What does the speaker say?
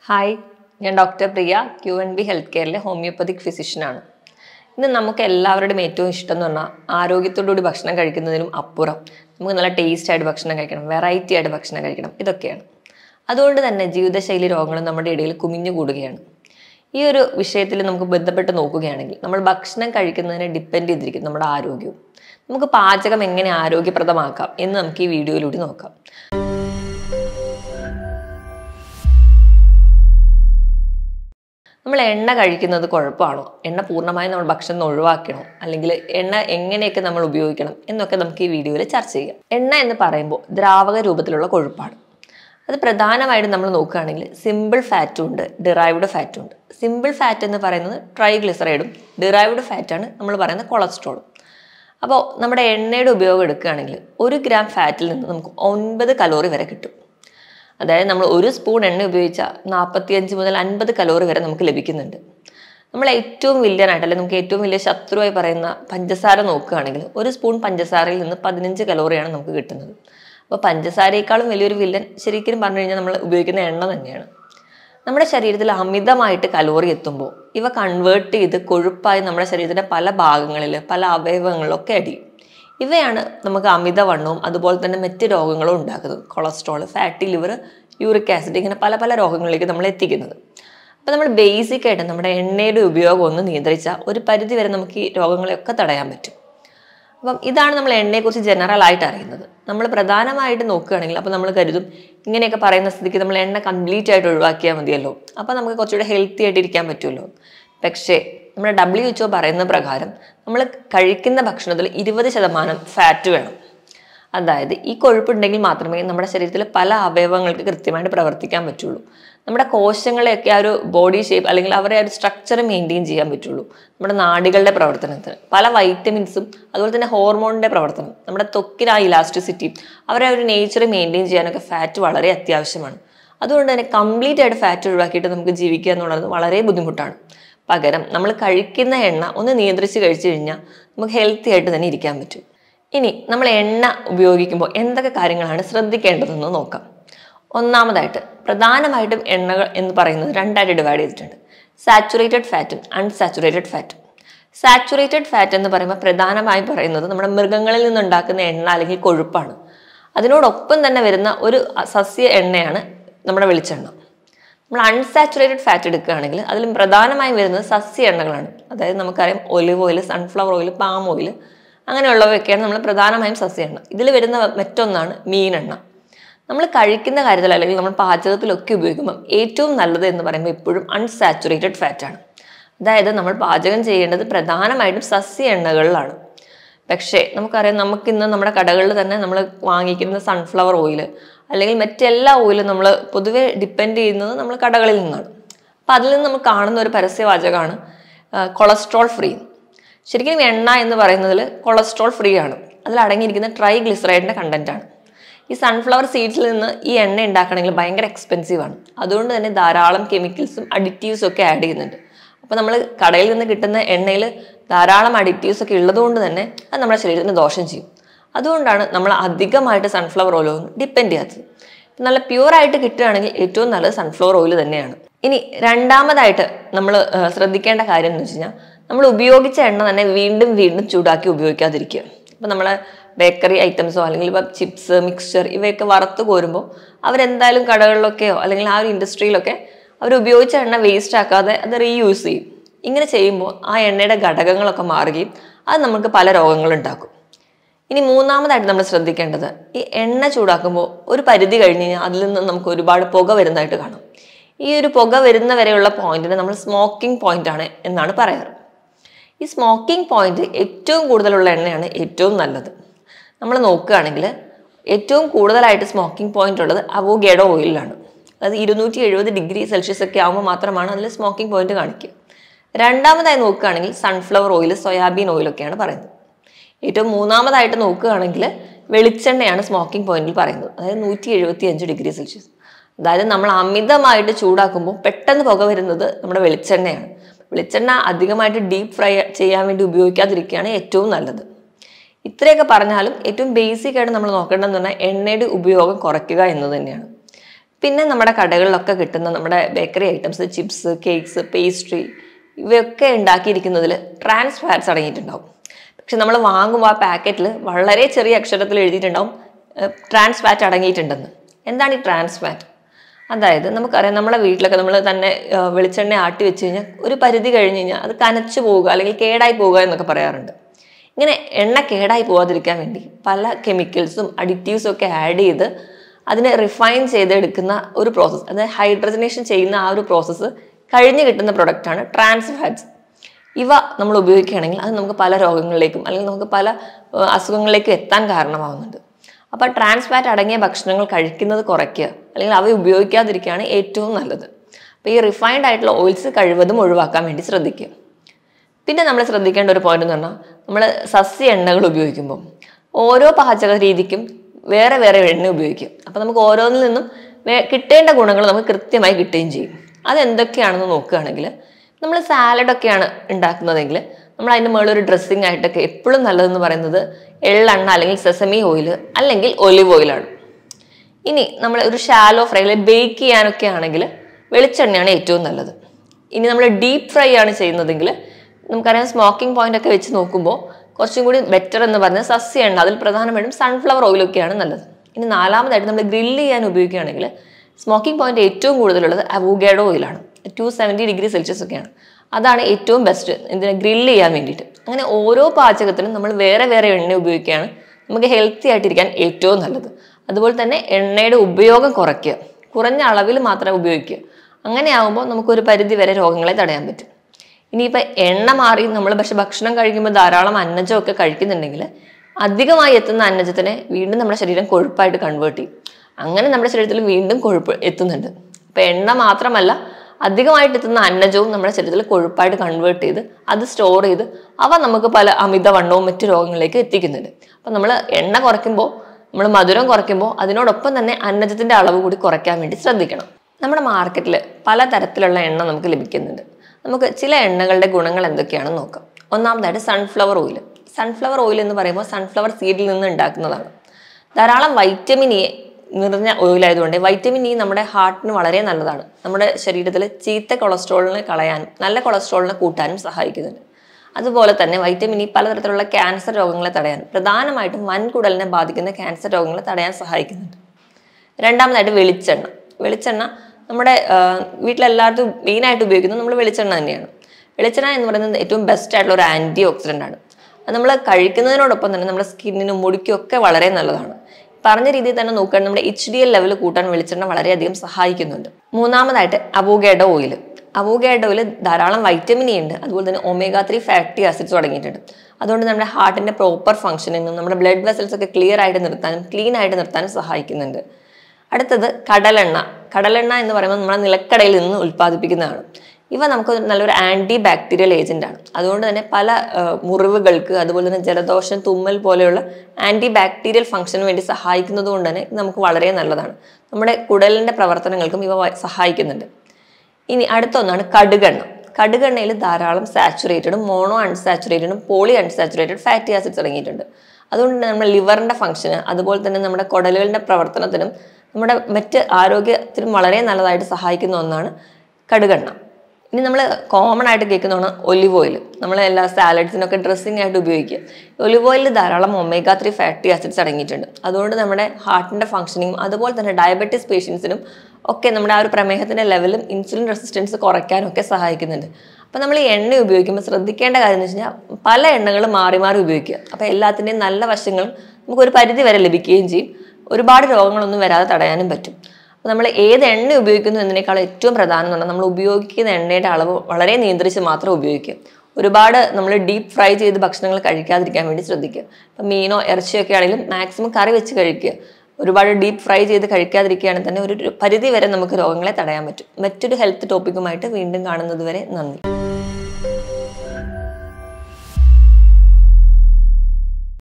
Hi, ഞാൻ doctor Priya QNB health കെയറിലെ homoeopathic ഫിസിഷ്യനാണ്. ഇന്ന് നമുക്ക് എല്ലാവരുടെയും ഏറ്റവും ഇഷ്ടം എന്ന് പറഞ്ഞാൽ ആരോഗ്യത്തോടുകൂടി ഭക്ഷണം കഴിക്കുന്നതിനും അപ്പുറം നമുക്ക് നല്ല ടേസ്റ്റ് ആയിട്ട് ഭക്ഷണം കഴിക്കണം, വെറൈറ്റി ആയിട്ട് ഭക്ഷണം കഴിക്കണം, ഇതൊക്കെയാണ്. അതുകൊണ്ട് തന്നെ ജീവിതശൈലി രോഗങ്ങൾ നമ്മുടെ ഇടയിൽ കുമിഞ്ഞുകൂടുകയാണ്. ഈ ഒരു വിഷയത്തിൽ നമുക്ക് ബന്ധപ്പെട്ട് നോക്കുകയാണെങ്കിൽ നമ്മൾ ഭക്ഷണം കഴിക്കുന്നതിനെ ഡിപ്പെൻഡ് ചെയ്തിരിക്കും നമ്മുടെ ആരോഗ്യവും. നമുക്ക് പാചകം എങ്ങനെ ആരോഗ്യപ്രദമാക്കാം എന്ന് നമുക്ക് ഈ വീഡിയോയിലൂടെ നോക്കാം. നമ്മൾ എണ്ണ കഴിക്കുന്നത് കുഴപ്പമാണോ, എണ്ണ പൂർണ്ണമായും നമ്മൾ ഭക്ഷണം ഒഴിവാക്കണോ, അല്ലെങ്കിൽ എണ്ണ എങ്ങനെയൊക്കെ നമ്മൾ ഉപയോഗിക്കണം എന്നൊക്കെ നമുക്ക് ഈ വീഡിയോയിൽ ചർച്ച ചെയ്യാം. എണ്ണ എന്ന് പറയുമ്പോൾ ദ്രാവക രൂപത്തിലുള്ള കൊഴുപ്പാണ്. അത് പ്രധാനമായിട്ടും നമ്മൾ നോക്കുകയാണെങ്കിൽ സിമ്പിൾ ഫാറ്റും ഉണ്ട്, ഡിറൈവ്ഡ് ഫാറ്റും ഉണ്ട്. സിമ്പിൾ ഫാറ്റ് എന്ന് പറയുന്നത് ട്രൈഗ്ലിസറൈഡും, ഡിറൈവ്ഡ് ഫാറ്റാണ് നമ്മൾ പറയുന്ന കൊളസ്ട്രോളും. അപ്പോൾ നമ്മുടെ എണ്ണയുടെ ഉപയോഗം എടുക്കുകയാണെങ്കിൽ 1 ഗ്രാം ഫാറ്റിൽ നിന്ന് നമുക്ക് 9 കലോറി വരെ കിട്ടും. അതായത് നമ്മൾ 1 സ്പൂൺ എണ്ണ ഉപയോഗിച്ചാൽ 45 മുതൽ 50 കലോറി വരെ നമുക്ക് ലഭിക്കുന്നുണ്ട്. നമ്മൾ ഏറ്റവും വില്ലനായിട്ട് അല്ലെങ്കിൽ നമുക്ക് ഏറ്റവും വലിയ ശത്രുവായി പറയുന്ന പഞ്ചസാര നോക്കുകയാണെങ്കിൽ 1 സ്പൂൺ പഞ്ചസാരയിൽ നിന്ന് 15 കലോറിയാണ് നമുക്ക് കിട്ടുന്നത്. അപ്പോൾ പഞ്ചസാരയേക്കാളും വലിയൊരു വില്ലൻ ശരിക്കും പറഞ്ഞു കഴിഞ്ഞാൽ നമ്മൾ ഉപയോഗിക്കുന്ന എണ്ണ തന്നെയാണ്. നമ്മുടെ ശരീരത്തിൽ അമിതമായിട്ട് കലോറി എത്തുമ്പോൾ ഇവ കൺവേർട്ട് ചെയ്ത് കൊഴുപ്പായി നമ്മുടെ ശരീരത്തിൻ്റെ പല ഭാഗങ്ങളിൽ പല അവയവങ്ങളിലൊക്കെ അടിയും. ഇവയാണ് നമുക്ക് അമിതവണ്ണവും അതുപോലെ തന്നെ മറ്റ് രോഗങ്ങളും ഉണ്ടാക്കുന്നത്. Cholesterol, fatty liver, uric acid, ഇങ്ങനെ പല പല രോഗങ്ങളിലേക്ക് നമ്മൾ എത്തിക്കുന്നത്. അപ്പോൾ നമ്മൾ ബേസിക്കായിട്ട് നമ്മുടെ എണ്ണയുടെ ഉപയോഗം ഒന്ന് നിയന്ത്രിച്ചാൽ ഒരു പരിധി വരെ നമുക്ക് ഈ രോഗങ്ങളെയൊക്കെ തടയാൻ പറ്റും. അപ്പം ഇതാണ് നമ്മൾ എണ്ണയെക്കുറിച്ച് ജനറൽ ആയിട്ട് അറിയുന്നത്. നമ്മൾ പ്രധാനമായിട്ട് നോക്കുകയാണെങ്കിൽ അപ്പോൾ നമ്മൾ കരുതും ഇങ്ങനെയൊക്കെ പറയുന്ന സ്ഥിതിക്ക് നമ്മൾ എണ്ണ കംപ്ലീറ്റ് ആയിട്ട് ഒഴിവാക്കിയാൽ മതിയല്ലോ, അപ്പോൾ നമുക്ക് കുറച്ചുകൂടെ ഹെൽത്തി ആയിട്ട് ഇരിക്കാൻ പറ്റുമല്ലോ. പക്ഷേ നമ്മുടെ WHO പറയുന്ന പ്രകാരം നമ്മൾ കഴിക്കുന്ന ഭക്ഷണത്തിൽ 20% ഫാറ്റ് വേണം. അതായത് ഈ കൊഴുപ്പുണ്ടെങ്കിൽ മാത്രമേ നമ്മുടെ ശരീരത്തിൽ പല അവയവങ്ങൾക്ക് കൃത്യമായിട്ട് പ്രവർത്തിക്കാൻ പറ്റുള്ളൂ. നമ്മുടെ കോശങ്ങളെയൊക്കെ ആ ഒരു ബോഡി ഷേപ്പ് അല്ലെങ്കിൽ അവരെ ആ ഒരു സ്ട്രക്ചർ മെയിൻറ്റെയിൻ ചെയ്യാൻ പറ്റുള്ളൂ. നമ്മുടെ നാഡികളുടെ പ്രവർത്തനത്തിന് പല വൈറ്റമിൻസും അതുപോലെ തന്നെ ഹോർമോണിൻ്റെ പ്രവർത്തനം, നമ്മുടെ ത്വക്കിന് ആ ഇലാസ്റ്റിസിറ്റി, അവരെ ഒരു നേച്ചർ മെയിൻറ്റെയിൻ ചെയ്യാനൊക്കെ ഫാറ്റ് വളരെ അത്യാവശ്യമാണ്. അതുകൊണ്ട് തന്നെ കംപ്ലീറ്റ് ആയിട്ട് ഫാറ്റ് ഒഴിവാക്കിയിട്ട് നമുക്ക് ജീവിക്കുക എന്നുള്ളത് വളരെ ബുദ്ധിമുട്ടാണ്. പകരം നമ്മൾ കഴിക്കുന്ന എണ്ണ ഒന്ന് നിയന്ത്രിച്ച് കഴിച്ചു കഴിഞ്ഞാൽ നമുക്ക് ഹെൽത്തി ആയിട്ട് തന്നെ ഇരിക്കാൻ പറ്റും. ഇനി നമ്മൾ എണ്ണ ഉപയോഗിക്കുമ്പോൾ എന്തൊക്കെ കാര്യങ്ങളാണ് ശ്രദ്ധിക്കേണ്ടതെന്ന് നോക്കാം. ഒന്നാമതായിട്ട് പ്രധാനമായിട്ടും എണ്ണകൾ എന്ന് പറയുന്നത് 2ആയിട്ട് ഡിവൈഡ് ചെയ്തിട്ടുണ്ട്: സാച്ചുറേറ്റഡ് ഫാറ്റും അൺസാച്ചുറേറ്റഡ് ഫാറ്റും. സാച്ചുറേറ്റഡ് ഫാറ്റ് എന്ന് പറയുമ്പോൾ പ്രധാനമായും പറയുന്നത് നമ്മുടെ മൃഗങ്ങളിൽ നിന്നുണ്ടാക്കുന്ന എണ്ണ അല്ലെങ്കിൽ കൊഴുപ്പാണ്. അതിനോടൊപ്പം തന്നെ വരുന്ന ഒരു സസ്യ എണ്ണയാണ് നമ്മുടെ വെളിച്ചെണ്ണ. നമ്മൾ അൺസാച്ചുറേറ്റഡ് ഫാറ്റ് എടുക്കുകയാണെങ്കിൽ അതിലും പ്രധാനമായും വരുന്നത് സസ്യ എണ്ണകളാണ്. അതായത് നമുക്കറിയാം olive oil, sunflower oil, palm oil, അങ്ങനെയുള്ളവയൊക്കെയാണ് നമ്മൾ പ്രധാനമായും സസ്യ എണ്ണ. ഇതിൽ വരുന്ന മറ്റൊന്നാണ് മീനെണ്ണ. നമ്മൾ കഴിക്കുന്ന കാര്യത്തിൽ അല്ലെങ്കിൽ നമ്മൾ പാചകത്തിലൊക്കെ ഉപയോഗിക്കുമ്പോൾ ഏറ്റവും നല്ലത് എന്ന് പറയുമ്പോൾ എപ്പോഴും അൺസാച്ചുറേറ്റഡ് ഫാറ്റാണ്. അതായത് നമ്മൾ പാചകം ചെയ്യേണ്ടത് പ്രധാനമായിട്ടും സസ്യ എണ്ണകളിലാണ്. പക്ഷേ നമുക്കറിയാം നമുക്കിന്ന് നമ്മുടെ കടകളിൽ തന്നെ നമ്മൾ വാങ്ങിക്കുന്ന സൺഫ്ലവർ ഓയിൽ അല്ലെങ്കിൽ മറ്റെല്ലാ ഓയിലും നമ്മൾ പൊതുവെ ഡിപ്പെൻഡ് ചെയ്യുന്നത് നമ്മൾ കടകളിൽ നിന്നാണ്. അപ്പോൾ അതിൽ നിന്ന് നമ്മൾ കാണുന്ന ഒരു പരസ്യവാചകമാണ് കൊളസ്ട്രോൾ ഫ്രീ. ശരിക്കും എണ്ണ എന്ന് പറയുന്നതിൽ കൊളസ്ട്രോൾ ഫ്രീ ആണ്. അതിൽ അടങ്ങിയിരിക്കുന്ന ട്രൈഗ്ലിസറൈഡിൻ്റെ കണ്ടൻറ്റാണ്. ഈ സൺഫ്ലവർ സീഡ്സിൽ നിന്ന് ഈ എണ്ണ ഉണ്ടാക്കണമെങ്കിൽ ഭയങ്കര എക്സ്പെൻസീവ് ആണ്. അതുകൊണ്ട് തന്നെ ധാരാളം കെമിക്കൽസും അഡിറ്റീവ്സും ഒക്കെ ആഡ് ചെയ്യുന്നുണ്ട്. അപ്പോൾ നമ്മൾ കടയിൽ നിന്ന് കിട്ടുന്ന എണ്ണയിൽ ധാരാളം അഡിറ്റീവ്സ് ഒക്കെ ഉള്ളതുകൊണ്ട് തന്നെ അത് നമ്മുടെ ശരീരത്തിന് ദോഷം ചെയ്യും. അതുകൊണ്ടാണ് നമ്മൾ അധികമായിട്ട് സൺഫ്ലവർ ഓയിൽ ഒന്നും ഡിപ്പെൻഡ് ചെയ്യാത്തത്. നല്ല പ്യുവറായിട്ട് കിട്ടുകയാണെങ്കിൽ ഏറ്റവും നല്ലത് സൺഫ്ലവർ ഓയിൽ തന്നെയാണ്. ഇനി രണ്ടാമതായിട്ട് നമ്മൾ ശ്രദ്ധിക്കേണ്ട കാര്യം എന്ന് വെച്ച് കഴിഞ്ഞാൽ നമ്മൾ ഉപയോഗിച്ച എണ്ണ തന്നെ വീണ്ടും വീണ്ടും ചൂടാക്കി ഉപയോഗിക്കാതിരിക്കുക. ഇപ്പം നമ്മൾ ബേക്കറി ഐറ്റംസോ അല്ലെങ്കിൽ ഇപ്പം ചിപ്സ്, മിക്സ്ചർ ഇവയൊക്കെ വറുത്ത് കോരുമ്പോൾ അവരെന്തായാലും കടകളിലൊക്കെയോ അല്ലെങ്കിൽ ആ ഒരു ഇൻഡസ്ട്രിയിലൊക്കെ അവർ ഉപയോഗിച്ച എണ്ണ വേസ്റ്റ് ആക്കാതെ അത് റീയൂസ് ചെയ്യും. ഇങ്ങനെ ചെയ്യുമ്പോൾ ആ എണ്ണയുടെ ഘടകങ്ങളൊക്കെ മാറുകയും അത് നമുക്ക് പല രോഗങ്ങളുണ്ടാക്കും. ഇനി മൂന്നാമതായിട്ട് നമ്മൾ ശ്രദ്ധിക്കേണ്ടത് ഈ എണ്ണ ചൂടാക്കുമ്പോൾ ഒരു പരിധി കഴിഞ്ഞ് കഴിഞ്ഞാൽ അതിൽ നിന്ന് നമുക്ക് ഒരുപാട് പുക വരുന്നതായിട്ട് കാണാം. ഈ ഒരു പുക വരുന്ന വരെയുള്ള പോയിന്റിനെ നമ്മൾ സ്മോക്കിംഗ് പോയിന്റ് ആണ് എന്നാണ് പറയാറ്. ഈ സ്മോക്കിംഗ് പോയിന്റ് ഏറ്റവും കൂടുതലുള്ള എണ്ണയാണ് ഏറ്റവും നല്ലത്. നമ്മൾ നോക്കുകയാണെങ്കിൽ ഏറ്റവും കൂടുതലായിട്ട് സ്മോക്കിംഗ് പോയിന്റ് ഉള്ളത് അവോഗാഡോ ഓയിലാണ്. അത് 270 ഡിഗ്രി സെൽഷ്യസ് ഒക്കെ ആകുമ്പോൾ മാത്രമാണ് അതിൽ സ്മോക്കിംഗ് പോയിന്റ് കാണിക്കുക. രണ്ടാമതായി നോക്കുകയാണെങ്കിൽ സൺഫ്ലവർ ഓയിൽ, സോയാബീൻ ഓയിലൊക്കെയാണ് പറയുന്നത്. ഏറ്റവും മൂന്നാമതായിട്ട് നോക്കുകയാണെങ്കിൽ വെളിച്ചെണ്ണയാണ് സ്മോക്കിംഗ് പോയിന്റിൽ പറയുന്നത്. അതായത് 175 ഡിഗ്രി സെൽഷ്യസ്. അതായത് നമ്മൾ അമിതമായിട്ട് ചൂടാക്കുമ്പോൾ പെട്ടെന്ന് പുക വരുന്നത് നമ്മുടെ വെളിച്ചെണ്ണയാണ്. വെളിച്ചെണ്ണ അധികമായിട്ട് ഡീപ്പ് ഫ്രൈ ചെയ്യാൻ വേണ്ടി ഉപയോഗിക്കാതിരിക്കുകയാണ് ഏറ്റവും നല്ലത്. ഇത്രയൊക്കെ പറഞ്ഞാലും ഏറ്റവും ബേസിക് ആയിട്ട് നമ്മൾ നോക്കേണ്ടതെന്ന് പറഞ്ഞാൽ എണ്ണയുടെ ഉപയോഗം കുറയ്ക്കുക എന്ന് തന്നെയാണ്. പിന്നെ നമ്മുടെ കടകളിലൊക്കെ കിട്ടുന്ന നമ്മുടെ bakery items, chips, cakes, pastry ഇവയൊക്കെ ഉണ്ടാക്കിയിരിക്കുന്നതിൽ ട്രാൻസ് ഫാറ്റ്സ് അടങ്ങിയിട്ടുണ്ടാവും. പക്ഷെ നമ്മൾ വാങ്ങുമ്പോൾ ആ പാക്കറ്റിൽ വളരെ ചെറിയ അക്ഷരത്തിൽ എഴുതിയിട്ടുണ്ടാവും ട്രാൻസ് ഫാറ്റ് അടങ്ങിയിട്ടുണ്ടെന്ന്. എന്താണ് ഈ ട്രാൻസ് ഫാറ്റ്? അതായത് നമുക്കറിയാം, നമ്മളെ വീട്ടിലൊക്കെ നമ്മൾ തന്നെ വെളിച്ചെണ്ണ ആട്ടി വെച്ച് കഴിഞ്ഞാൽ ഒരു പരിധി കഴിഞ്ഞ് കഴിഞ്ഞാൽ അത് കനച്ചു പോവുക അല്ലെങ്കിൽ കേടായി പോവുക എന്നൊക്കെ പറയാറുണ്ട്. ഇങ്ങനെ എണ്ണ കേടായി പോകാതിരിക്കാൻ വേണ്ടി പല കെമിക്കൽസും അഡിറ്റീവ്സും ഒക്കെ ആഡ് ചെയ്ത് അതിനെ റിഫൈൻ ചെയ്തെടുക്കുന്ന ഒരു പ്രോസസ്സ്, അതായത് ഹൈഡ്രജനേഷൻ ചെയ്യുന്ന ആ ഒരു പ്രോസസ്സ് കഴിഞ്ഞ് കിട്ടുന്ന പ്രൊഡക്റ്റാണ് ട്രാൻസ് ഫാറ്റ്സ്. ഇവ നമ്മൾ ഉപയോഗിക്കുകയാണെങ്കിൽ അത് നമുക്ക് പല രോഗങ്ങളിലേക്കും അല്ലെങ്കിൽ നമുക്ക് പല അസുഖങ്ങളിലേക്കും എത്താൻ കാരണമാകുന്നുണ്ട്. അപ്പോൾ ട്രാൻസ് ഫാറ്റ് അടങ്ങിയ ഭക്ഷണങ്ങൾ കഴിക്കുന്നത് കുറയ്ക്കുക അല്ലെങ്കിൽ അവ ഉപയോഗിക്കാതിരിക്കുകയാണ് ഏറ്റവും നല്ലത്. അപ്പോൾ ഈ റിഫൈൻഡ് ആയിട്ടുള്ള ഓയിൽസ് കഴിവതും ഒഴിവാക്കാൻ വേണ്ടി ശ്രദ്ധിക്കുക. പിന്നെ നമ്മൾ ശ്രദ്ധിക്കേണ്ട ഒരു പോയിന്റ് എന്ന് പറഞ്ഞാൽ, നമ്മൾ സസ്യ എണ്ണകൾ ഉപയോഗിക്കുമ്പോൾ ഓരോ പാചക രീതിക്കും വേറെ വേറെ എണ്ണ ഉപയോഗിക്കും. അപ്പോൾ നമുക്ക് ഓരോന്നിൽ നിന്നും കിട്ടേണ്ട ഗുണങ്ങൾ നമുക്ക് കൃത്യമായി കിട്ടുകയും ചെയ്യും. അതെന്തൊക്കെയാണെന്ന് നോക്കുകയാണെങ്കിൽ, നമ്മൾ സാലഡൊക്കെയാണ് ഉണ്ടാക്കുന്നതെങ്കിൽ നമ്മൾ അതിൻ്റെ മുകളിൽ ഒരു ഡ്രസ്സിങ് ആയിട്ടൊക്കെ എപ്പോഴും നല്ലതെന്ന് പറയുന്നത് എള്ളെണ്ണ അല്ലെങ്കിൽ സെസമി ഓയിൽ അല്ലെങ്കിൽ ഒലിവ് ഓയിലാണ്. ഇനി നമ്മൾ ഒരു ഷാലോ ഫ്രൈ അല്ലെങ്കിൽ ബേക്ക് ചെയ്യാനൊക്കെ ആണെങ്കിൽ വെളിച്ചെണ്ണയാണ് ഏറ്റവും നല്ലത്. ഇനി നമ്മൾ ഡീപ്പ് ഫ്രൈ ആണ് ചെയ്യുന്നതെങ്കിൽ നമുക്കറിയാം, സ്മോക്കിംഗ് പോയിന്റ് ഒക്കെ വെച്ച് നോക്കുമ്പോൾ കുറച്ചും കൂടി ബെറ്റർ എന്ന് പറഞ്ഞാൽ സസ്യ എണ്ണ, അതിൽ പ്രധാനമായിട്ടും സൺഫ്ലവർ ഓയിലൊക്കെയാണ് നല്ലത്. ഇനി നാലാമതായിട്ട് നമ്മൾ ഗ്രില്ല് ചെയ്യാൻ ഉപയോഗിക്കുകയാണെങ്കിൽ സ്മോക്കിംഗ് പോയിന്റ് ഏറ്റവും കൂടുതലുള്ളത് അവോക്കാഡോ ഓയിലാണ്. 270 ഡിഗ്രി സെൽഷ്യസ് ഒക്കെയാണ്. അതാണ് ഏറ്റവും ബെസ്റ്റ് എന്തിനാ ഗ്രില്ല് ചെയ്യാൻ വേണ്ടിയിട്ട്. അങ്ങനെ ഓരോ പാചകത്തിനും നമ്മൾ വേറെ വേറെ എണ്ണ ഉപയോഗിക്കുകയാണ് നമുക്ക് ഹെൽത്തി ആയിട്ടിരിക്കാൻ ഏറ്റവും നല്ലത്. അതുപോലെ തന്നെ എണ്ണയുടെ ഉപയോഗം കുറയ്ക്കുക, കുറഞ്ഞ അളവിൽ മാത്രം ഉപയോഗിക്കുക. അങ്ങനെ ആകുമ്പോൾ നമുക്കൊരു പരിധി വരെ രോഗങ്ങളെ തടയാൻ പറ്റും. ഇനിയിപ്പോൾ എണ്ണ മാറി നമ്മൾ പക്ഷെ ഭക്ഷണം കഴിക്കുമ്പോൾ ധാരാളം അന്നജമൊക്കെ കഴിക്കുന്നുണ്ടെങ്കിൽ അധികമായി എത്തുന്ന അന്നജത്തിനെ വീണ്ടും നമ്മുടെ ശരീരം കൊഴുപ്പായിട്ട് കൺവേർട്ട് ചെയ്യും. അങ്ങനെ നമ്മുടെ ശരീരത്തിൽ വീണ്ടും കൊഴുപ്പ് എത്തുന്നുണ്ട്. അപ്പം എണ്ണ മാത്രമല്ല, അധികമായിട്ട് എത്തുന്ന അന്നജവും നമ്മുടെ ശരീരത്തിൽ കൊഴുപ്പായിട്ട് കൺവേർട്ട് ചെയ്ത് അത് സ്റ്റോർ ചെയ്ത് അവ നമുക്ക് പല അമിതവണ്ണവും മറ്റു രോഗങ്ങളിലേക്ക് എത്തിക്കുന്നുണ്ട്. അപ്പം നമ്മൾ എണ്ണ കുറയ്ക്കുമ്പോൾ, നമ്മൾ മധുരം കുറയ്ക്കുമ്പോൾ അതിനോടൊപ്പം തന്നെ അന്നജത്തിൻ്റെ അളവ് കൂടി കുറയ്ക്കാൻ വേണ്ടി ശ്രദ്ധിക്കണം. നമ്മുടെ മാർക്കറ്റിൽ പലതരത്തിലുള്ള എണ്ണ നമുക്ക് ലഭിക്കുന്നുണ്ട്. നമുക്ക് ചില എണ്ണകളുടെ ഗുണങ്ങൾ എന്തൊക്കെയാണെന്ന് നോക്കാം. ഒന്നാമതായിട്ട് സൺഫ്ലവർ ഓയിൽ. സൺഫ്ലവർ ഓയിൽ എന്ന് പറയുമ്പോൾ സൺഫ്ലവർ സീഡിൽ നിന്ന് ഉണ്ടാക്കുന്നതാണ്. ധാരാളം വൈറ്റമിൻ എ നിറഞ്ഞ ഓയിലായതുകൊണ്ട് വൈറ്റമിൻ ഇ നമ്മുടെ ഹാർട്ടിന് വളരെ നല്ലതാണ്. നമ്മുടെ ശരീരത്തിൽ ചീത്ത കൊളസ്ട്രോളിനെ കളയാനും നല്ല കൊളസ്ട്രോളിനെ കൂട്ടാനും സഹായിക്കുന്നുണ്ട്. അതുപോലെ തന്നെ വൈറ്റമിൻ ഇ പലതരത്തിലുള്ള ക്യാൻസർ രോഗങ്ങളെ തടയാനും പ്രധാനമായിട്ടും വൻകുടലിനെ ബാധിക്കുന്ന ക്യാൻസർ രോഗങ്ങളെ തടയാൻ സഹായിക്കുന്നുണ്ട്. രണ്ടാമതായിട്ട് വെളിച്ചെണ്ണ. വെളിച്ചെണ്ണ നമ്മുടെ വീട്ടിലെല്ലാവർക്കും മെയിനായിട്ട് ഉപയോഗിക്കുന്നത് നമ്മൾ വെളിച്ചെണ്ണ തന്നെയാണ്. വെളിച്ചെണ്ണ എന്ന് പറയുന്നത് ഏറ്റവും ബെസ്റ്റ് ആയിട്ടുള്ള ഒരു ആൻറ്റി ഓക്സിഡൻ്റ് ആണ്. അത് നമ്മൾ കഴിക്കുന്നതിനോടൊപ്പം തന്നെ നമ്മുടെ സ്കിന്നിനും മുടിക്കും ഒക്കെ വളരെ നല്ലതാണ്. പറഞ്ഞ രീതിയിൽ തന്നെ നോക്കുകയാണെങ്കിൽ നമ്മുടെ HDL ലെവൽ കൂട്ടാൻ വെളിച്ചെണ്ണ വളരെയധികം സഹായിക്കുന്നുണ്ട്. മൂന്നാമതായിട്ട് അവോക്കാഡോ ഓയിൽ. അവോക്കാഡോ ഓയിൽ ധാരാളം വൈറ്റമിൻ ഇ ഉണ്ട്. അതുപോലെ തന്നെ omega-3 ഫാറ്റി ആസിഡ്സ് അടങ്ങിയിട്ടുണ്ട്. അതുകൊണ്ട് നമ്മുടെ ഹാർട്ടിൻ്റെ പ്രോപ്പർ ഫംഗ്ഷനിങ്ങും നമ്മുടെ ബ്ലഡ് വെസൽസ് ഒക്കെ ക്ലിയർ ആയിട്ട് നിർത്താനും ക്ലീൻ ആയിട്ട് നിർത്താനും സഹായിക്കുന്നുണ്ട്. അടുത്തത് കടലെണ്ണ. കടലെണ്ണ എന്ന് പറയുമ്പോൾ നമ്മുടെ നിലക്കടയിൽ നിന്ന് ഉൽപ്പാദിപ്പിക്കുന്നതാണ്. ഇവ നമുക്ക് നല്ലൊരു ആൻറ്റി ബാക്ടീരിയൽ ഏജന്റ് ആണ്. അതുകൊണ്ട് തന്നെ പല മുറിവുകൾക്ക്, അതുപോലെ തന്നെ ജലദോഷം, തുമ്മൽ പോലെയുള്ള ആൻറ്റി ബാക്ടീരിയൽ ഫംഗ്ഷന് വേണ്ടി സഹായിക്കുന്നത് കൊണ്ട് തന്നെ നമുക്ക് വളരെ നല്ലതാണ്. നമ്മുടെ കുടലിൻ്റെ പ്രവർത്തനങ്ങൾക്കും ഇവ സഹായിക്കുന്നുണ്ട്. ഇനി അടുത്ത ഒന്നാണ് കടുകെണ്ണ. കടുകെണ്ണയിൽ ധാരാളം സാച്ചുറേറ്റഡും മോണോ അൺസാച്ചുറേറ്റഡും പോളി അൺസാച്ചുറേറ്റഡ് ഫാറ്റി ആസിഡ്സ് അടങ്ങിയിട്ടുണ്ട്. അതുകൊണ്ട് തന്നെ നമ്മുടെ ലിവറിൻ്റെ ഫംഗ്ഷന്, അതുപോലെ തന്നെ നമ്മുടെ കുടലുകളുടെ പ്രവർത്തനത്തിനും നമ്മുടെ മറ്റ് ആരോഗ്യത്തിനും വളരെ നല്ലതായിട്ട് സഹായിക്കുന്ന ഒന്നാണ് കടുകെണ്ണ. ഇനി നമ്മൾ കോമൺ ആയിട്ട് കേൾക്കുന്നതാണ് ഒലിവ് ഓയിൽ. നമ്മൾ എല്ലാ സാലഡ്സിനൊക്കെ ഡ്രസ്സിംഗ് ആയിട്ട് ഉപയോഗിക്കുക. ഒലിവ് ഓയിലിൽ ധാരാളം omega-3 ഫാറ്റി ആസിഡ്സ് അടങ്ങിയിട്ടുണ്ട്. അതുകൊണ്ട് നമ്മുടെ ഹാർട്ടിൻ്റെ ഫംഗ്ഷനിങ്ങും അതുപോലെ തന്നെ ഡയബറ്റീസ് പേഷ്യൻസിനും ഒക്കെ നമ്മുടെ ആ ഒരു പ്രമേഹത്തിൻ്റെ ലെവലും ഇൻസുലിൻ റെസിസ്റ്റൻസ് കുറയ്ക്കാനൊക്കെ സഹായിക്കുന്നുണ്ട്. അപ്പോൾ നമ്മൾ ഈ എണ്ണ ഉപയോഗിക്കുമ്പോൾ ശ്രദ്ധിക്കേണ്ട കാര്യം എന്ന് വെച്ച് കഴിഞ്ഞാൽ പല എണ്ണകളും മാറി മാറി ഉപയോഗിക്കുക. അപ്പോൾ എല്ലാത്തിൻ്റെയും നല്ല വശങ്ങളും നമുക്കൊരു പരിധി വരെ ലഭിക്കുകയും ചെയ്യും. ഒരുപാട് രോഗങ്ങളൊന്നും വരാതെ തടയാനും പറ്റും. അപ്പോൾ നമ്മൾ ഏത് എണ്ണ ഉപയോഗിക്കുന്നു എന്നതിനേക്കാൾ ഏറ്റവും പ്രധാനം എന്ന് പറഞ്ഞാൽ നമ്മൾ ഉപയോഗിക്കുന്ന എണ്ണയുടെ അളവ് വളരെ നിയന്ത്രിച്ച് മാത്രം ഉപയോഗിക്കുക. ഒരുപാട് നമ്മൾ ഡീപ്പ് ഫ്രൈ ചെയ്ത് ഭക്ഷണങ്ങൾ കഴിക്കാതിരിക്കാൻ വേണ്ടി ശ്രദ്ധിക്കുക. ഇപ്പം മീനോ ഇറച്ചിയോ ഒക്കെ ആണെങ്കിലും മാക്സിമം കറി വെച്ച് കഴിക്കുക. ഒരുപാട് ഡീപ്പ് ഫ്രൈ ചെയ്ത് കഴിക്കാതിരിക്കുകയാണെങ്കിൽ തന്നെ ഒരു പരിധി വരെ നമുക്ക് രോഗങ്ങളെ തടയാൻ പറ്റും. മറ്റൊരു ഹെൽത്ത് ടോപ്പിക്കുമായിട്ട് വീണ്ടും കാണുന്നത് വരെ നന്ദി.